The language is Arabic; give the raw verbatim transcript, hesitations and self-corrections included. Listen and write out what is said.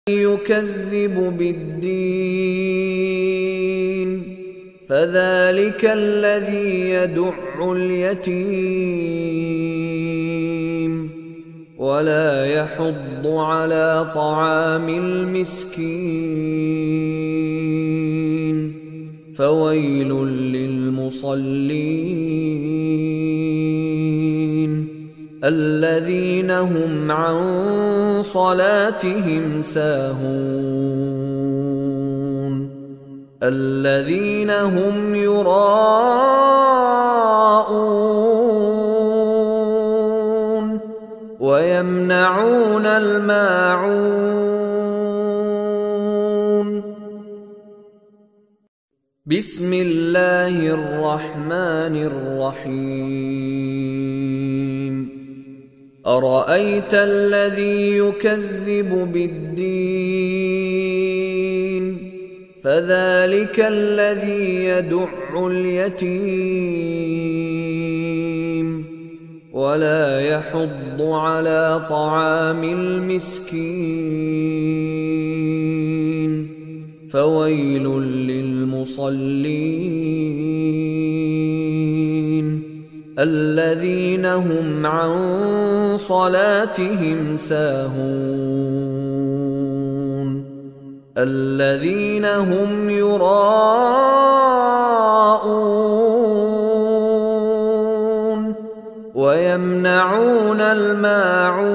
يكذب بالدين فذلك الذي يدع اليتيم ولا يحض على طعام المسكين فويل للمصلين الذين هم عن صلاتهم ساهون الذين هم يراءون ويمنعون الماعون. بسم الله الرحمن الرحيم. أرأيت الذي يكذب بالدين فذلك الذي يدع اليتيم ولا يحض على طعام المسكين فويل للمصلين الذين هم عن صلاتهم ساهون الذين هم يراءون ويمنعون الماعون.